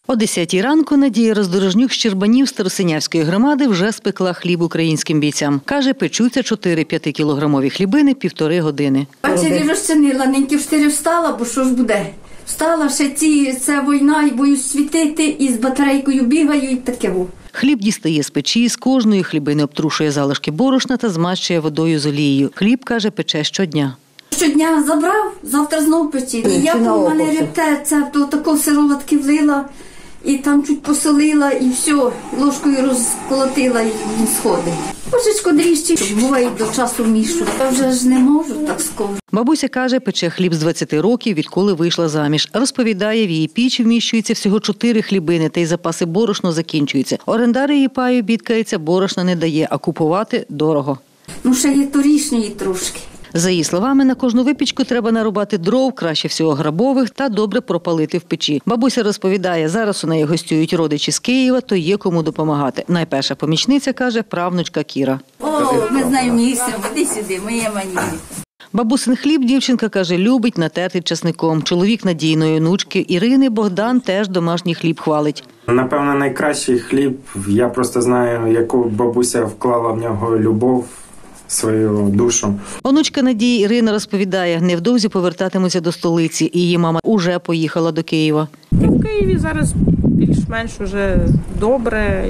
О 10-й ранку Надія Роздорожнюк з Щербанів Старосинявської громади вже спекла хліб українським бійцям. Каже, печуться 4-5-кілограмові хлібини 1,5 години. Ввечері розчинила, ниньки в 4 встала, бо що ж буде? Встала, ще це війна, і боюсь світити, і з батарейкою бігаю, і таке. Хліб дістає з печі, з кожної хлібини обтрушує залишки борошна та змащує водою з олією. Хліб, каже, пече щодня. Щодня забрав, завтра знов печі. І як у мене репте, це то тако сироватки влила, і там чуть посолила, і все, ложкою розколотила, і він сходить. Божечко дріжджі, буває до часу мішу, та вже ж не можу так скоро. Бабуся каже, пече хліб з 20 років, відколи вийшла заміж. Розповідає, в її пічі вміщується всього 4 хлібини, та й запаси борошна закінчуються. Орендар її паю бідкається, борошна не дає, а купувати дорого. Ще є торішньої трошки. За її словами, на кожну випічку треба нарубати дров, краще всього грабових, та добре пропалити в печі. Бабуся розповідає, зараз у неї гостюють родичі з Києва, то є кому допомагати. Найперша помічниця, каже, правнучка Кіра. Ми знаємо місце, іди сюди, моє манії. Бабусин хліб, дівчинка, каже, любить натертий часником. Чоловік надійної онучки Ірини Богдан теж домашній хліб хвалить. Напевно, найкращий хліб, я просто знаю, яку бабуся вклала в нього любов, свою душу. Онучка Надії Ірина розповідає, невдовзі повертатимуться до столиці. Її мама уже поїхала до Києва. В Києві зараз більш-менш уже добре.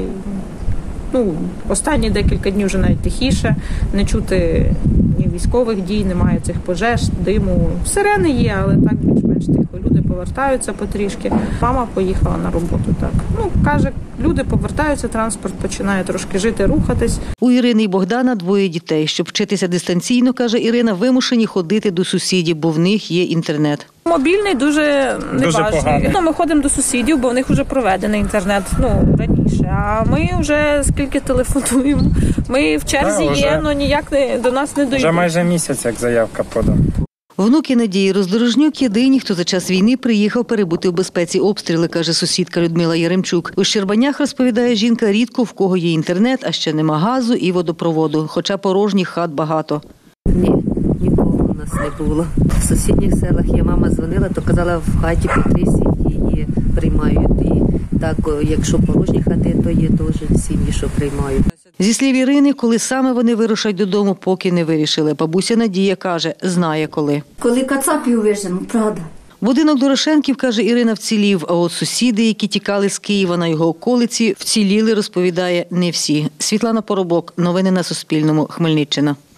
Останні декілька днів вже навіть тихіше. Не чути ні військових дій, немає цих пожеж, диму. Сирени є, але так більш-менш тихо. Люди повертаються потрішки. Мама поїхала на роботу, так. Каже, люди повертаються, транспорт починає трошки жити, рухатись. У Ірини і Богдана 2 дітей. Щоб вчитися дистанційно, каже Ірина, вимушені ходити до сусідів, бо в них є інтернет. Мобільний дуже неважний. Ми ходимо до сусідів, бо в них вже проведений інтернет раніше. А ми вже скільки телефонуємо. Ми в черзі є, але ніяк до нас не доїдуть. Вже майже місяць, як заявка подана. Внуки Надії Роздорожнюк єдині, хто за час війни приїхав перебути в безпеці обстріли, каже сусідка Людмила Яремчук. У Щербанях, розповідає жінка, рідко в кого є інтернет, а ще нема газу і водопроводу, хоча порожніх хат багато. Ні, нікого у нас не було. В сусідніх селах я мама дзвонила, то казала, в хаті по 3 сім'ї приймають. І так, якщо порожні хати, то є теж сім'ї, що приймають. Зі слів Ірини, коли саме вони вирушать додому, поки не вирішили. Бабуся Надія каже, знає коли. Коли кацапів вижену, правда. Будинок Дорошенків, каже Ірина, вцілів, а от сусіди, які тікали з Києва на його околиці, вціліли, розповідає, не всі. Світлана Поробок. Новини на Суспільному. Хмельниччина.